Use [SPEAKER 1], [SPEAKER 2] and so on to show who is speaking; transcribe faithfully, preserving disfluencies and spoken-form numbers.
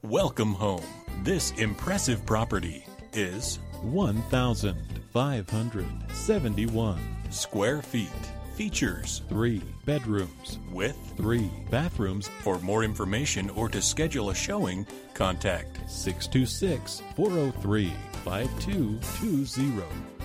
[SPEAKER 1] Welcome home. This impressive property is
[SPEAKER 2] one thousand five hundred seventy-one
[SPEAKER 1] square feet. Features
[SPEAKER 2] three bedrooms
[SPEAKER 1] with
[SPEAKER 2] three bathrooms.
[SPEAKER 1] For more information or to schedule a showing, contact
[SPEAKER 2] six two six, four oh three, five two two zero.